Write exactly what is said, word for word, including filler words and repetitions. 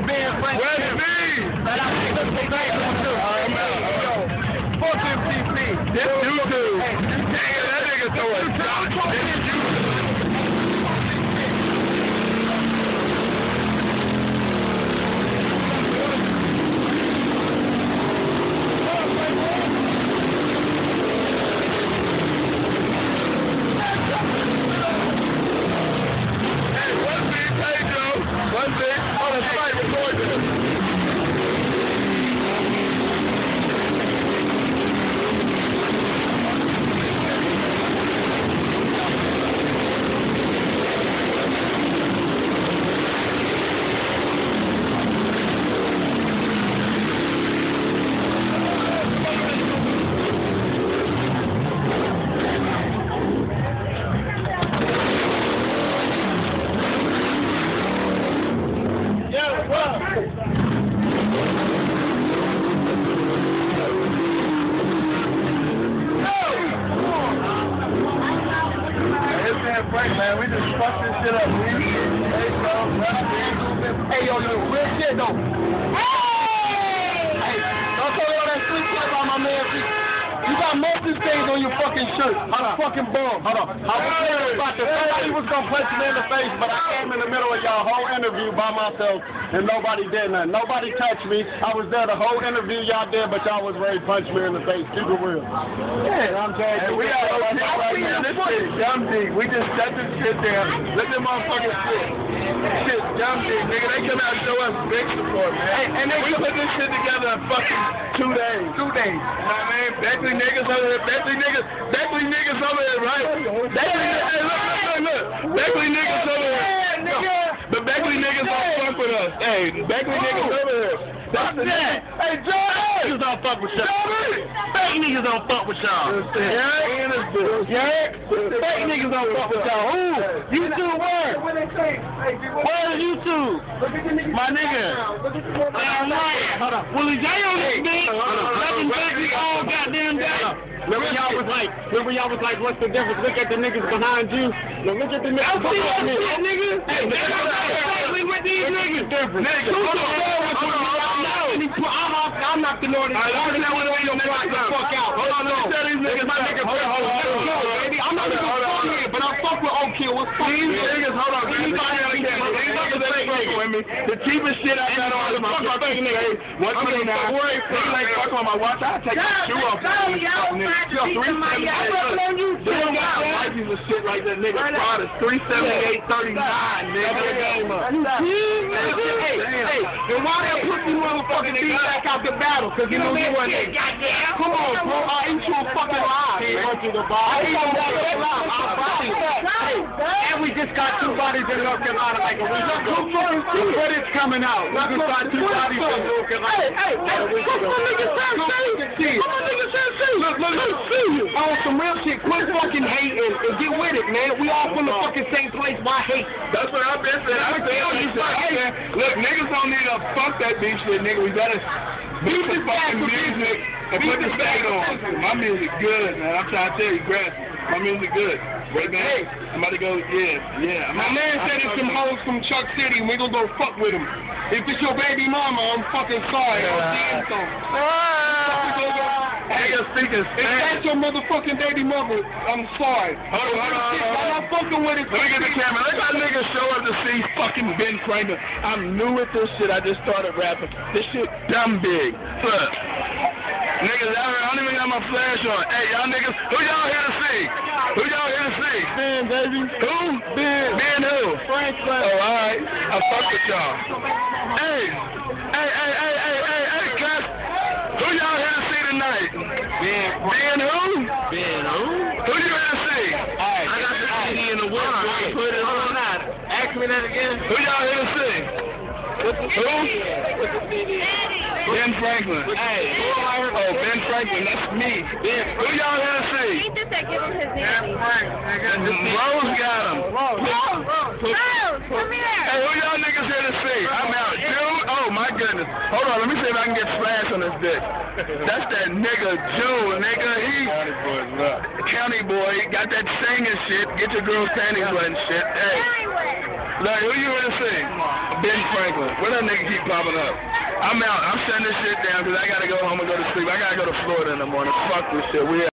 Ben Franklin. Where's me? But I think that's the thing. I'm out. Yo, fuck M C P. This YouTube. Damn, that nigga throwing shots. This YouTube. Frank, man, we just fucked this shit up. Hey, yo, yo, real shit though. Hey! Hey, don't tell me all that sweet shit about my man. You got multi stains on your fucking shirt. I'm fucking bum. Hold on. I was thinking about this. Somebody was gonna punch me in the face, but I came in the middle of y'all whole interview by myself, and nobody did nothing. Nobody touched me. I was there the whole interview y'all did, but y'all was ready to punch me in the face. Keep it real. Yeah, I'm saying. We got this shit dumb dick. We just shut this shit down. Look at motherfucking shit. Shit dumb dick, nigga. They come out and show us big support, man. Hey, and they we put this shit together in fucking two days. Two days. My man, Beckley niggas over here. Beckley niggas. Beckley niggas over here, right? Beckley, hey, look, look, look, look. Beckley niggas over here. The Beckley niggas don't fuck with us. Hey, Beckley niggas over here. That's the that. Hey, John, niggas don't fuck with y'all. Fake niggas don't fuck with y'all. Yeah? Yeah? Fake niggas don't fuck with y'all. Who? YouTube where? Where is YouTube? My nigga. Hold on. Well, is y'all on this bitch? Nothing Beckley all goddamn day. Remember y'all was like, remember y'all was like, what's the difference? Look at the niggas behind you. Now look at the niggas behind me. Niggas. Hey, we with these niggas. Different. Niggas. I'm not the Lord. I'm not the fuck out. Hold on, no. These niggas, my niggas. Hold on, hold on, baby. I'm not even fuck here, but I fuck with Oak Hill. What's fucking these niggas? Hold on. These niggas with me. The cheapest shit I got on is my fucking nigga. One twenty-nine. Niggas ain't fuck on my watch. I take my shoe off. Yo, three seventy-eight. They don't got license and shit like that, nigga. Fraud is three seventy-eight thirty-nine, nigga. Hey, hey, and why that pussy motherfucking beat back out the battle? Cause you know you wasn't. Come on, bro. I ain't you a fucking lie. I ain't you a fucking lie. And we just got two bodies in North Carolina like a week ago. But it's coming out. We just got two bodies in North Carolina. Hey, hey, hey. Come on, nigga, say, come on, nigga, say, look, look, look, see you. On some real shit, quit fucking hating and get with it, man. We all from the fucking same place. Why hate? That's what I've been saying. I'm telling you, hey, look, niggas don't need to fuck that beef shit, nigga. We better beat the fucking music and put the state on. My music good, man. I'm trying to tell you, Grass. My music good. Right, man? Hey, I'm about to go, yeah, yeah. My man said it's some hoes from Chuck City, and we gonna go fuck with them. If it's your baby mama, I'm fucking sorry. I'm saying so. Nigga speaking Spanish. If that's your motherfucking baby mother, I'm sorry. Hold on, hold on, hold on. I'm not fucking with it. Let me get the camera. Let my niggas show up to see fucking Ben Franklin. I'm new at this shit. I just started rapping. This shit dumb big. Look. Niggas out here, I don't even got my flash on. Hey, y'all niggas, who y'all here to see? Who y'all here to see? Ben, baby. Who? Ben. Ben who? Franklin. Oh, all right. I fuck with y'all. Hey, hey, hey, hey, hey, hey, hey, cuz. Who y'all here to see tonight? Ben. Ben who? Ben who? Who you here to see? All right. I got the C D in the whip. Right. Put it on that. Ask me that again. Who y'all here to see? What's the who? What's the C D? Ben Franklin. Hey. Oh, Ben Franklin, that's me. Ben. Who y'all here to see? He just said give him his name. Rose got him. Rose, Rose, come here. Hey, who y'all niggas here to see? I'm out. Dude, oh my goodness. Hold on, let me see if I can get Splash on this dick. That's that nigga Joe, nigga. He County boys, what up? county boy, got that singing shit. Get your girl's panties wet and shit. Hey, like, who you gonna sing? Ben Franklin. Where that nigga keep popping up? I'm out. I'm shutting this shit down because I gotta go home and go to sleep. I gotta go to Florida in the morning. Fuck this shit. We out.